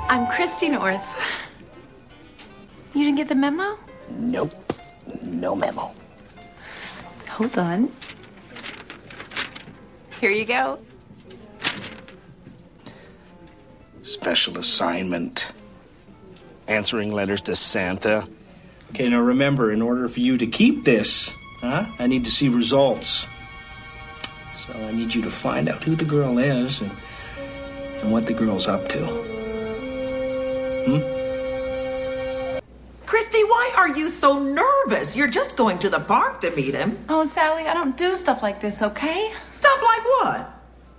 I'm Christy North. You didn't get the memo? Nope. No memo. Hold on. Here you go. Special assignment. Answering letters to Santa. Okay, now remember, in order for you to keep this, I need to see results. So I need you to find out who the girl is and what the girl's up to. Christy, why are you so nervous? You're just going to the park to meet him. Oh, Sally, I don't do stuff like this, okay? Stuff like what?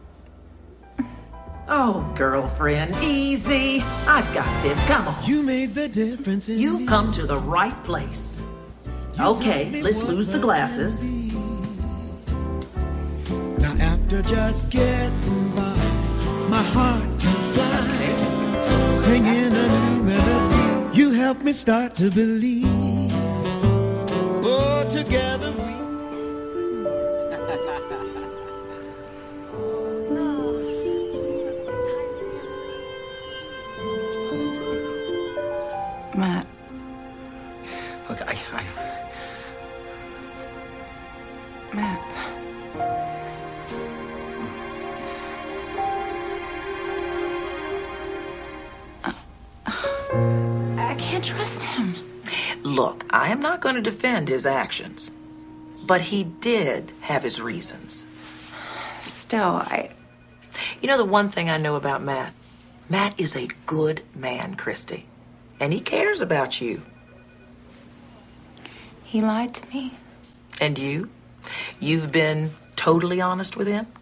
Oh, girlfriend, easy. I've got this. Come on. You made the difference in You've come to the right place. Okay, let's lose the glasses. Now after just getting by, my heart can fly, singing a new melody. You helped me start to believe. Oh, together we. Matt. Look, Matt. I can't trust him. Look, I am not going to defend his actions, but he did have his reasons. Still, You know the one thing I know about Matt? Matt is a good man, Christy, and he cares about you. He lied to me. And you? You've been totally honest with him?